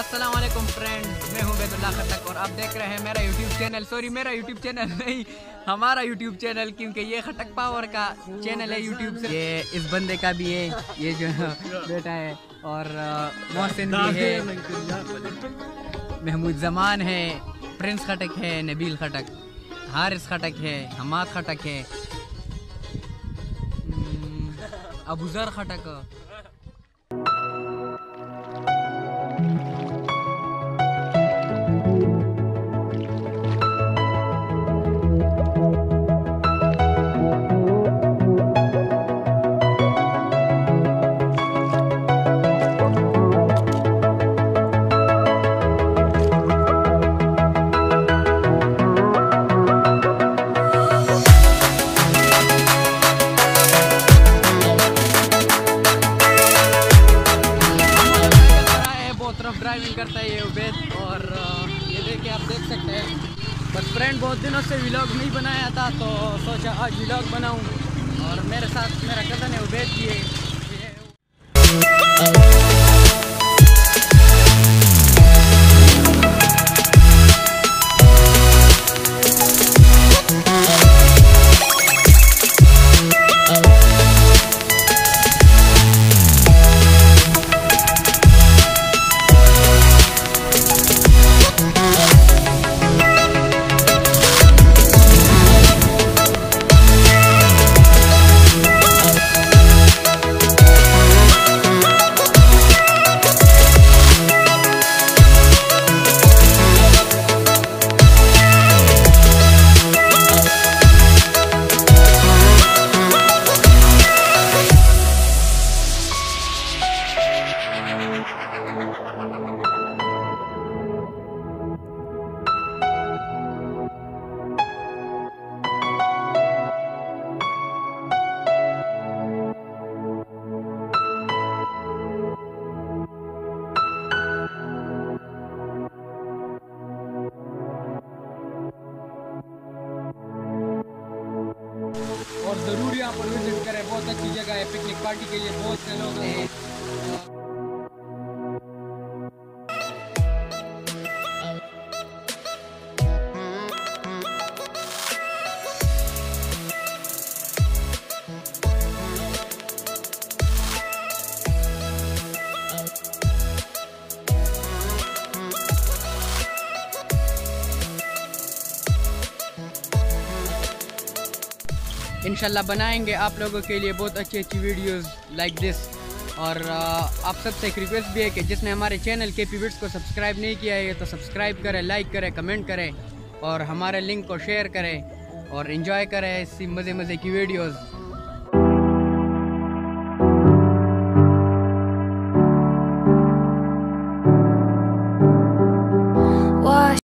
अस्सलाम वालेकुम फ्रेंड्स, मैं हूं उबाइद खट्टक और आप देख रहे हैं मेरा यूट्यूब चैनल। सॉरी, मेरा यूट्यूब चैनल नहीं, हमारा यूट्यूब चैनल, क्योंकि ये खट्टक पावर का चैनल है यूट्यूब से। ये इस बंदे का भी है, ये जो बेटा है, और मोहसिन भी है, महमूद जमान है, प्रिंस खटक है, नबील खटक, हारिस खटक है, हमाद खटक है, अबूजर खटक। ड्राइविंग करता है ये उबैद, और ये देखिए आप देख सकते हैं। बस फ्रेंड, बहुत दिनों से व्लॉग नहीं बनाया था तो सोचा आज व्लॉग बनाऊं, और मेरे साथ मेरा कज़न है उबैद भी है। और ज़रूर यहाँ पर विजिट करें, बहुत अच्छी जगह है, पिकनिक पार्टी के लिए बहुत से लोग हैं। इंशाल्लाह बनाएंगे आप लोगों के लिए बहुत अच्छी अच्छी वीडियोस लाइक दिस। और आप सबसे एक रिक्वेस्ट भी है कि जिसने हमारे चैनल KP Vids को सब्सक्राइब नहीं किया है तो सब्सक्राइब करें, लाइक करें, कमेंट करें, और हमारे लिंक को शेयर करें, और एंजॉय करें इसी मज़े मज़े की वीडियोस।